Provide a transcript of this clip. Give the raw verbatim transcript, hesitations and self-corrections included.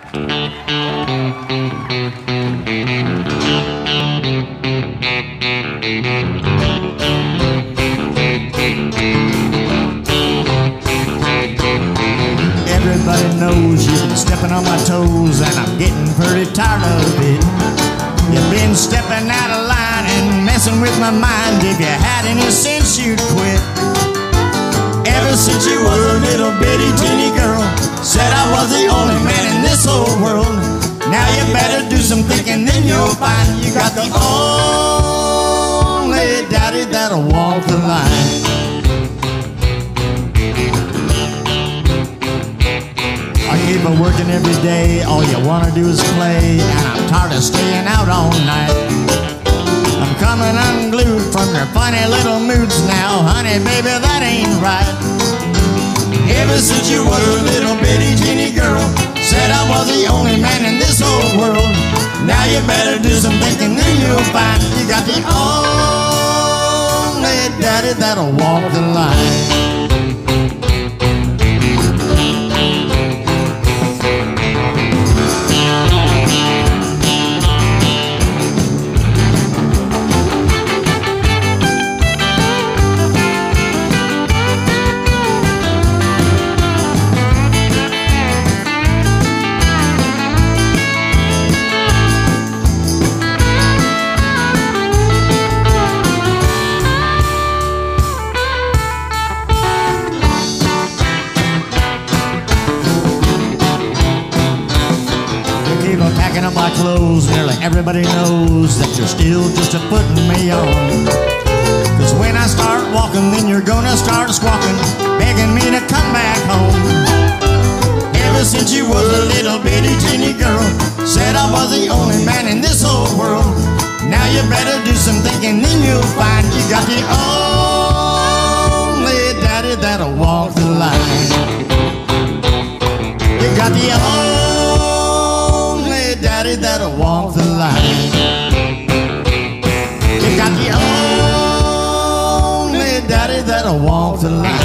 Everybody knows you've been stepping on my toes, and I'm getting pretty tired of it. You've been stepping out of line and messing with my mind. If you had any sense, you'd quit. Ever since you was a little bitty teeny girl, said I was the only man in this whole world. Now you better do some thinking, then you'll find you got the only daddy that'll walk the line. I keep on working every day, all you wanna do is play, and I'm tired of staying out all night. I'm coming unglued from your funny little moods now, honey, baby, that ain't right. Ever since you was a little bitty teeny girl, said I was the only man in this whole world. Now you better do some thinking, then you'll find you got the only daddy that'll walk the line. Packing up my clothes, nearly everybody knows that you're still just a putting me on. Cause when I start walking, then you're gonna start squawking, begging me to come back home. Ever since you was a little bitty teeny girl, said I was the only man in this whole world. Now you better do some thinking, then you'll find you got the only daddy that'll walk the line. You got the only daddy that'll walk the line. You got the only daddy that'll walk the line.